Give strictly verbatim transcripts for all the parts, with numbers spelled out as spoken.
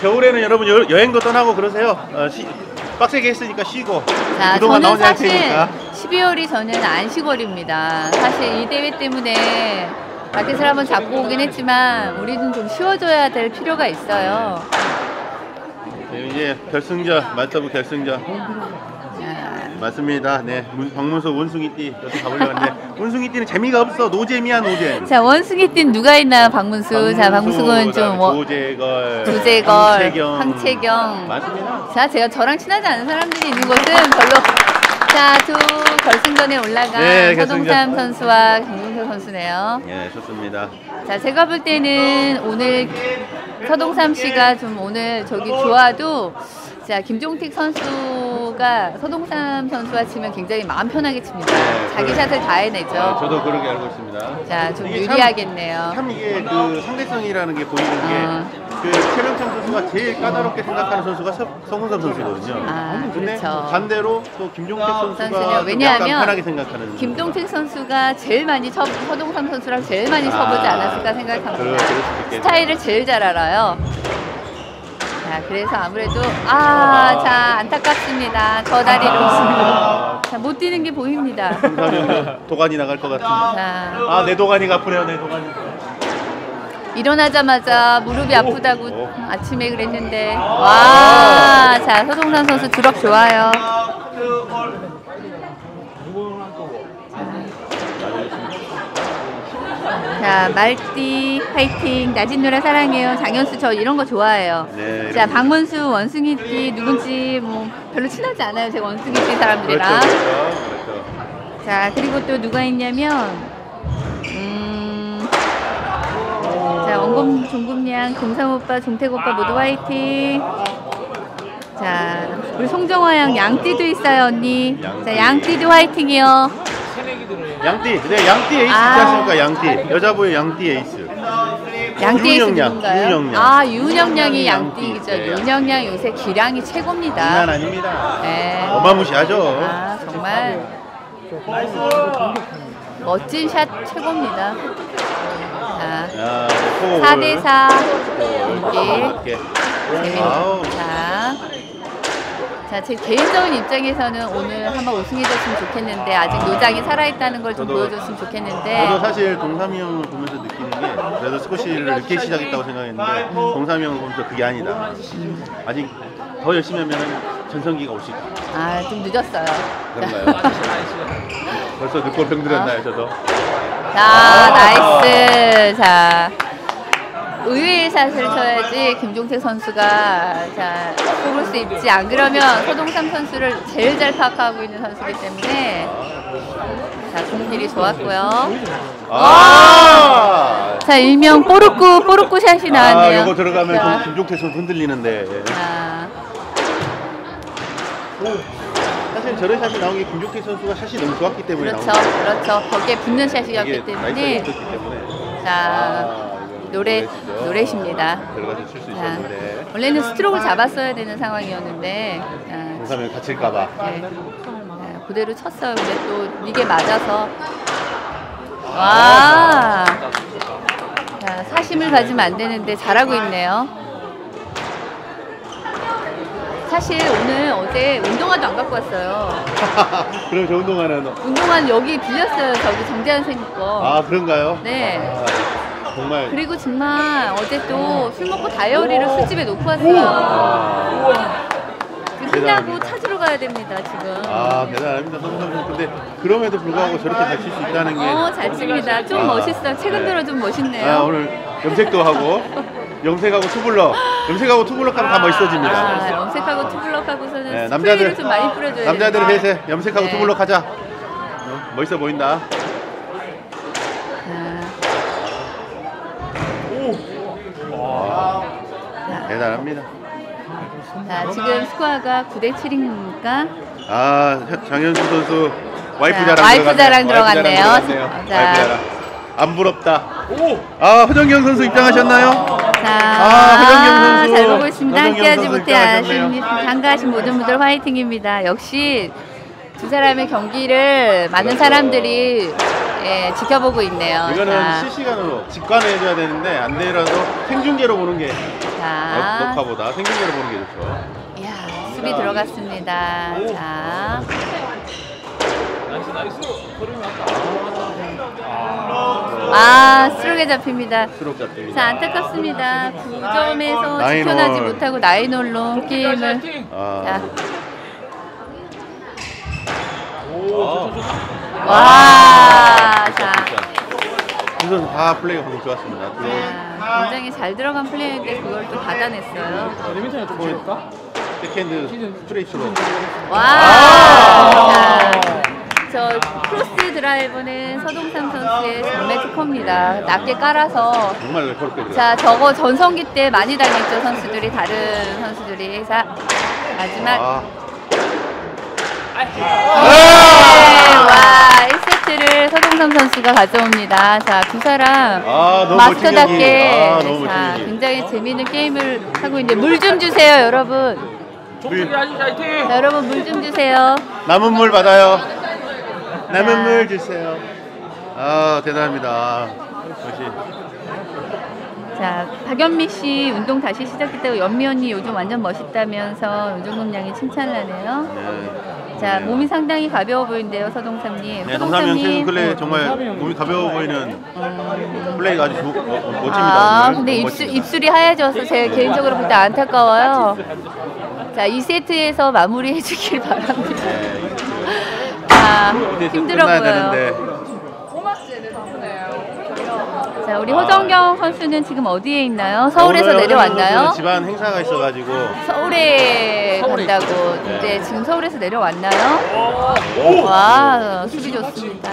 겨울에는 여러분 여, 여행도 떠나고 그러세요. 어, 시, 빡세게 했으니까 쉬고. 자, 그동안 저는 나오지 사실 않으니까. 십이월이 저는 안식월입니다. 사실 이 대회 때문에 라켓을 한번 잡고 오긴 했지만 우리는 좀 쉬어줘야 될 필요가 있어요. 네, 이제 결승전, 말더블 결승전. 자, 맞습니다. 네, 박문수 원숭이띠 여기 가보려고 했는데 원숭이띠는 재미가 없어. 노잼이야 노잼. 자, 원숭이띠는 누가 있나요? 박문수. 자, 박문수는 좀 뭐, 조재걸, 조재걸, 황채경. 황채경. 맞습니다. 자, 제가 저랑 친하지 않은 사람들이 있는 곳은 별로. 자, 두 결승전에 올라간 네, 서동삼 선수와 김종태 선수네요. 예, 좋습니다. 자, 제가 볼 때는 오늘 서동삼 씨가 좀 오늘 저기 좋아도 자, 김종택 선수가 서동삼 선수와 치면 굉장히 마음 편하게 칩니다. 네, 자기 그래. 샷을 다 해내죠. 네, 저도 그렇게 알고 있습니다. 자, 좀 이게 유리하겠네요. 참, 참 이게 그 상대성이라는 게 보이는 어. 게 그 최명창 선수가 제일 까다롭게 생각하는 선수가 서, 서동삼 선수거든요. 아, 근데 그렇죠. 반대로 또 김종택 선수가 선수는 좀 왜냐하면 약간 편하게 생각하는. 김동택 선수가 제일 많이 쳐, 서동삼 선수랑 제일 많이 쳐보지 아, 않았을까 그럴, 생각합니다. 그럴 수도 있겠네요. 스타일을 제일 잘 알아요. 자, 그래서 아무래도 아, 자, 안타깝습니다. 저 다리로. 아. 자, 못 뛰는 게 보입니다. 김사면 도가니 나갈 것 같습니다. 자, 아, 내 도가니가 아프네요, 내 도가니. 일어나자마자 무릎이 아프다고 오. 아침에 그랬는데 와, 자, 서동산 선수 드롭 좋아요. 자, 말띠 파이팅, 낮은 노래 사랑해요. 장현수 저 이런 거 좋아해요. 네, 자, 이런- 박문수 원숭이띠 누군지 뭐 별로 친하지 않아요. 제가 원숭이띠 사람들이랑. 그렇죠, 그렇죠, 그렇죠. 자, 그리고 또 누가 있냐면 음, 자, 원금 종금양, 동상 오빠, 종택 오빠 모두 화이팅. 자, 우리 송정화 양 양띠도 있어요, 언니. 양띠. 자, 양띠도 화이팅이요. 양띠, 네, 양띠 에이스 아. 있지 않습니까? 양띠. 여자부의 양띠 에이스. 양띠 에이스 윤영양, 누군가요? 윤영양. 아, 윤영양이 양띠. 양띠. 그죠? 네, 윤영양 요새 기량이 장난 최고입니다. 아닙니다. 네. 어마무시하죠. 아, 정말 멋진 샷 최고입니다. 자, 야, 네, 사 대 사 이렇게. 이게 아우. 자, 자, 제 개인적인 입장에서는 오늘 한번 우승해줬으면 좋겠는데 아직 노장이 살아있다는 걸 좀 저도- 보여줬으면 좋겠는데 저도 사실 동삼이 형을 보면서 느끼는 게 그래도 스쿼시를 늦게 시작했다고 생각했는데 동삼이 형을 보면서 그게 아니다. 아직 더 열심히 하면 전성기가 올 수 있다. 아, 좀 늦었어요. 그런가요? 벌써 늦고 병들었나요, 저도? 자, 아. 나이스. 자, 의외의 샷을 쳐야지 김종택 선수가 자, 뽑을 수 있지. 안 그러면 서동삼 선수를 제일 잘 파악하고 있는 선수이기 때문에 자, 종길이 좋았고요. 아! 자, 일명 뽀르꾸 뽀르꾸 샷이 아, 나왔네요. 요거 들어가면 자, 좀 김종태 선수 흔들리는데. 자, 사실 저런 샷이 나온 게 김종태 선수가 샷이 너무 좋았기 때문에 그렇죠, 나온 거예요. 그렇죠. 거기에 붙는 샷이었기 이게 때문에 나이스가 있었기 때문에. 자, 아, 이거 노래 노래시죠. 노래십니다. 들어가서 칠 수 자, 있었는데 원래는 스트로크를 잡았어야 되는 상황이었는데 자, 동삼이 갇힐까봐. 네. 네, 그대로 쳤어요. 근데 또 이게 맞아서 와, 자, 사심을 가지면 안 되는데 잘하고 있네요. 사실 오늘 어제 운동화도 안 갖고 왔어요. 그럼 저 운동화는 운동화는 여기 빌렸어요. 저기 정재현 선생님 거. 아 그런가요? 네. 아, 정말. 그리고 정말 어제 또 술 먹고 다이어리를 술집에 놓고 왔어요. 아, 지금 끝나고 대단합니다. 찾으러 가야 됩니다, 지금. 아 대단합니다, 성성. 근데 그럼에도 불구하고 저렇게 잘 칠 수 있다는 게. 어, 잘 칩니다. 좀 아, 멋있어요. 최근 네. 들어 좀 멋있네요. 아 오늘 염색도 하고 염색하고 투블럭, 염색하고 투블럭 하면 다 멋있어집니다. 아, 염색하고 투블럭하고서는 네, 스프레이를 남자들 좀 많이 뿌려줘야 남자들은 됩니다. 셋에 염색하고 네. 투블럭 하자. 어, 멋있어 보인다. 와, 자, 대단합니다. 자, 지금 스코어가 구 대 칠입니까? 아 현- 장현수 선수 와이프 자, 자랑 와이프 들어갔네요. 자랑 들어갔네요. 와이프 자랑 자. 와이프 자랑. 안 부럽다. 아 허정경 선수 입장하셨나요? 자, 아, 허정경 선수. 잘 보고 있습니다. 허정경 함께하지 선수 못해 입장하셨네요. 아쉽 참가하신 모든 분들 화이팅입니다. 역시 두 사람의 경기를 많은 사람들이 예, 지켜보고 있네요. 이거는 자, 실시간으로 직관해줘야 되는데 안 되더라도 생중계로 보는 게 자, 녹화보다 생중계로 보는 게 좋죠. 이야, 수비 들어갔습니다. 자, 나이스 나이스. 흐름이 왔다. 아, 스트로크에 잡힙니다. 스트로크 잡힙니다. 자, 안타깝습니다. 구 점에서 나인홀. 지켜나지 못하고 나인홀로 게임을. 아, 자, 오. 와, 자, 두 선수 다 플레이가 방금 좋았습니다. 두 자, 굉장히 잘 들어간 플레이인데 그걸 또 받아냈어요. 배드민턴이 좀 재울까? 백핸드 스트레이트로. 와, 아. 자, 저 크로스 드라이브는 서동삼 선수의 정말 특허입니다. 낮게 깔아서. 정말 날카롭게 들어요. 자, 저거 전성기 때 많이 당했죠, 선수들이. 다른 선수들이. 자, 마지막. 아, 네, 와, 일 세트를 서동삼 선수가 가져옵니다. 자, 두 사람 아, 너무 마스터답게 멋진 경기. 아, 너무 자, 멋진 경기. 굉장히 재미있는 게임을 하고 있는데 물 좀 주세요, 여러분. 종국이 아주 화이팅. 자, 여러분 물 좀 주세요. 남은 물 받아요. 남은 자. 물 주세요. 아, 대단합니다. 역시. 자, 박연미 씨 운동 다시 시작했다고 연미 언니 요즘 완전 멋있다면서 윤종금 양이 칭찬을 하네요. 네. 자, 네. 몸이 상당히 가벼워 보이는데요, 서동삼님. 네, 동삼형 최근 근래 정말 동삼형. 몸이 가벼워 보이는 플레이가 아주 좋, 어, 어, 멋집니다. 아, 오늘. 근데 너무 입술, 멋집니다. 입술이 하얘져서 제가 개인적으로 볼 때 안타까워요. 자, 이 세트에서 마무리해 주길 바랍니다. 네, 자, 이제 좀 힘들어 끝나야 보여요. 되는데. 자, 우리 허정경 선수는 지금 어디에 있나요? 서울에서 오늘 내려왔나요? 선수는 집안 행사가 있어가지고 서울에 서울에 간다고. 네. 네, 지금 서울에서 내려왔나요? 와, 수비 좋습니다.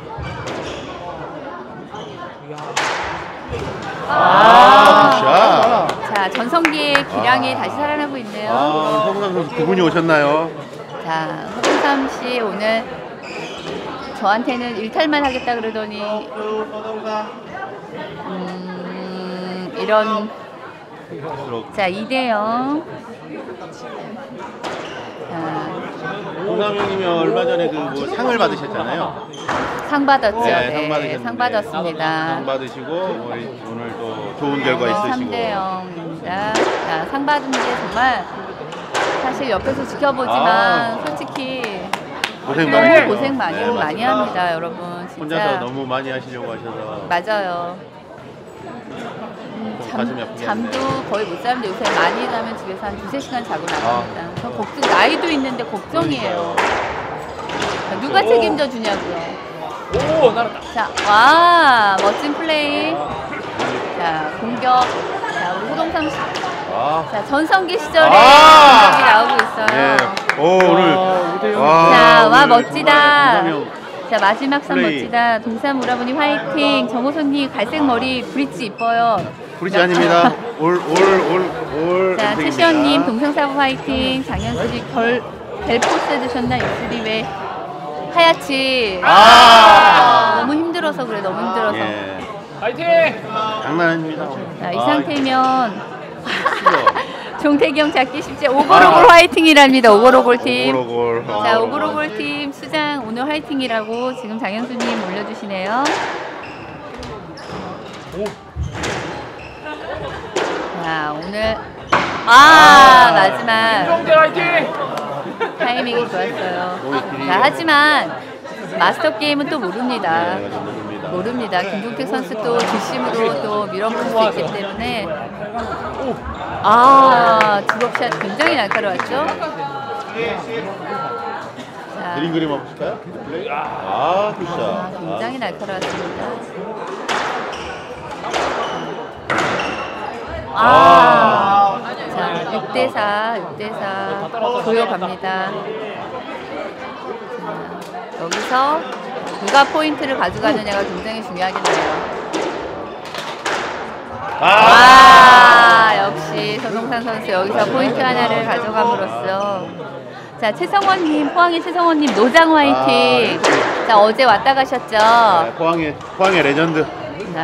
아, 샷. 자, 전성기의 기량이 아. 다시 살아나고 있네요. 아, 서구남 선수 두 분이 오셨나요? 자, 허정삼 씨 오늘 저한테는 일탈만 하겠다 그러더니 음, 이런 스트로크. 자, 이 대 영. 자, 동남형님이 얼마 전에 그 뭐 상을 받으셨잖아요. 상 받았죠. 네, 네, 상 받으셨는데. 상 받았습니다. 상 받으시고 오늘, 오늘 또 좋은 결과 있으시고. 삼 대 영입니다. 자, 상 받은 게 정말 사실 옆에서 지켜보지만 아. 솔직히 고생 많이 너무 해요. 고생 많이 네, 많이 맞습니다. 합니다, 여러분. 혼자서 진짜 너무 많이 하시려고 하셔서 맞아요. 음, 좀 가슴이 잠, 아프긴 잠도 한데. 거의 못 자는데 요새 많이 자면 집에서 한 두세 시간 자고 아. 나갑니다. 저 걱정, 나이도 있는데 걱정이에요. 자, 누가 오. 책임져 주냐고요. 오 날았다. 자, 와, 멋진 플레이. 자, 공격. 자, 우리 호동삼 씨. 아, 자, 전성기 시절에 아. 공격이 나오고 있어요. 네. 오, 오늘. 오 대 영. 와, 자, 와, 오늘 멋지다. 정말 동남형 자, 마지막 선 플레이. 멋지다. 동삼 오라버니 화이팅. 정호선님 갈색 머리 브릿지 이뻐요. 브릿지 아닙니다. 올, 올, 올, 올. 자, 선택입니다. 최시연님 동생사부 화이팅. 장현수님 결 벨포스 드셨나 입술이 왜 하얗지? 아. 너무 힘들어서 그래. 너무 힘들어서. 예. 화이팅. 장난 아닙니다. 자, 이 아, 상태면 쉽죠. 종태경 잡기 쉽지. 오골오골 화이팅이랍니다. 오골오골 팀. 오골오골. 자, 오골오골 팀 수장 오늘 화이팅이라고 지금 장현수님 올려주시네요. 오. 자, 오늘 아, 마지막 김종대 화이팅. 타이밍이 좋았어요. 너무 길이. 자, 하지만 마스터 게임은 또 모릅니다. 네, 좀 모릅니다. 모릅니다. 김종택 선수 또 뒷심으로 또 밀어붙일 수 있기 때문에 아, 드롭샷 굉장히 날카로웠죠? 자, 그림 그림 한번 볼까요? 플레이? 아, 굿샷. 아, 굉장히 날카로웠습니다. 아, 자, 육 대 사, 육 대 사 조여갑니다. 자, 여기서 누가 포인트를 가져가느냐가 굉장히 중요하겠네요. 아, 역시 서동산 선수 여기서 포인트 하나를 가져감으로써 자, 최성원님, 포항의 최성원님 노장 화이팅. 아, 자, 어제 왔다 가셨죠? 네, 포항의, 포항의 레전드. 자,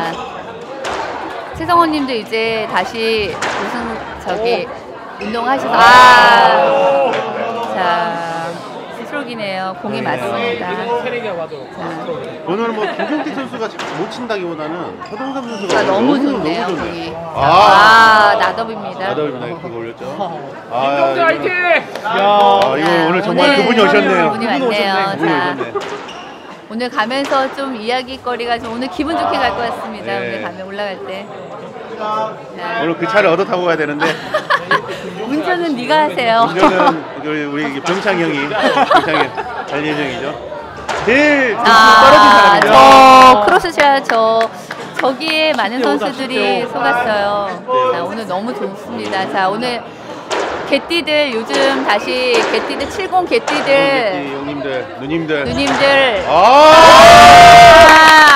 최성원님도 이제 다시 무슨 저기 운동하셔서 아, 자, 스트로크 움직이네요. 공이 네. 맞습니다. 세례가 맞아. 오늘 뭐 김종택 선수가 못 친다기보다는 서동삼 선수가 아, 너무 너무, 좋네요, 너무 공이. 아, 아, 나더입니다. 나더입니다. 그거 올렸죠. 아, 김종택 이거- 화이팅! 아, 이거 자, 오늘 정말 오늘 그분이 오셨네요. 그분이 왔네요. 그분이 자, 오셨네. 오늘 가면서 좀 이야기거리가 좀 오늘 기분 좋게 갈 것 같습니다. 네. 오늘 가면 올라갈 때. 자, 오늘 그 차를 얻어 타고 가야 되는데 운전은 네가 하세요. 운전은 우리 우리 병창 형이 병창 형 할 예정이죠. 제일 떨어진 아, 사람이죠. 저 크로스샷 저 저기에 많은 선수들이 속았어요. 자, 오늘 너무 좋습니다. 자, 오늘 개띠들 요즘 다시 개띠들 칠십 개띠들 형님들, 누님들. 누님들 아, 아,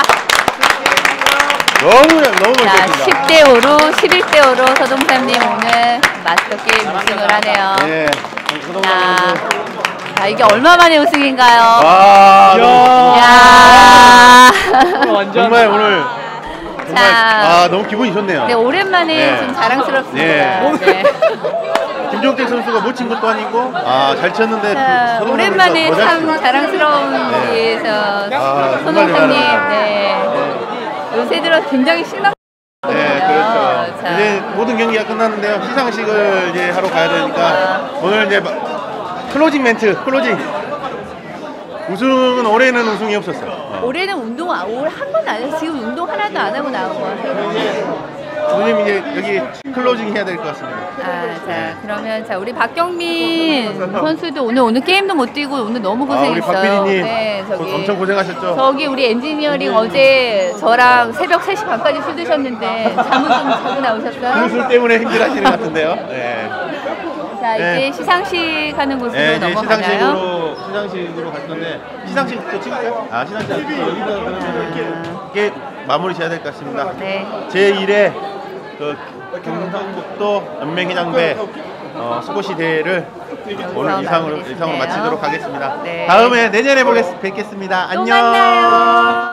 너무 너무 자, 멋있습니다. 십 대 오로 십일 대 오로 서동삼님 오늘 마스터 게임 우승을 하네요. 네. 자, 자, 이게 얼마 만에 우승인가요? 와, 너무 야. 완전 정말 오늘 정말 자. 아 너무 기분이 좋네요. 네, 오랜만에 네. 좀 자랑스럽습니다. 네. 네. 김종택 선수가 못 친 것도 아니고 아 잘 쳤는데 자, 서동삼 오랜만에 선수가 더 참 잘 자랑스러운 네. 우리에서 아, 정말 손흥민님, 대단합니다. 네. 요새 들어 굉장히 실망. 네, 그렇죠. 자. 이제 모든 경기가 끝났는데요. 시상식을 이제 하러 가야 되니까 오늘 이제 마- 클로징 멘트, 클로징. 우승은 올해는 우승이 없었어요. 올해는 운동 아, 올 한 번도 안 해서 지금 운동 하나도 안 하고 나온 거야. 누님 이제 여기 클로징 해야 될 것 같습니다. 아, 자, 그러면 자 우리 박경민 선수도 오늘 오늘 게임도 못 뛰고 오늘 너무 아, 우리 고생했어요. 박빈희님 네, 저기 엄청 고생하셨죠. 저기 우리 엔지니어링 어제 저랑 새벽 세 시 반까지 술 드셨는데 잠은 좀 자고 나오셨어요? 술 때문에 힘들하시는 것 같은데요. 네. 자, 이제 네. 시상식 하는 곳으로 네, 이제 넘어가나요? 시상식으로 시상식으로 갈 건데 시상식 또 찍을까요? 아, 시상식 여기서 그러면 이게 마무리 지어야 될 것 같습니다. 네. 제일 회 그 경상북도 연맹회장배 어, 스쿼시 대회를 오늘 이상으로 마무리 이상으로 짓네요. 마치도록 하겠습니다. 네. 다음에 내년에 보겠, 뵙겠습니다. 또 안녕. 만나요.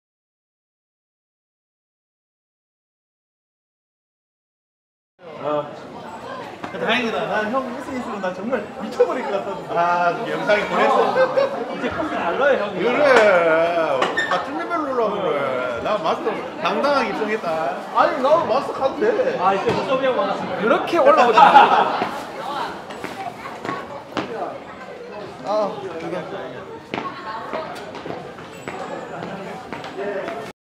다행이다. 난 형 무슨 있으면 나 정말 미쳐버릴 것 같았는데. 아, 영상이 보냈어. 이제 컴퓨터 달라요 형이. 그래. 같은 레벨로 그래. 나 마스터 당당하게 입성했다. 아니, 나 마스터 가도 돼. 아 이제 수업이 형 많았어. 이렇게 올라오지. 아, 이게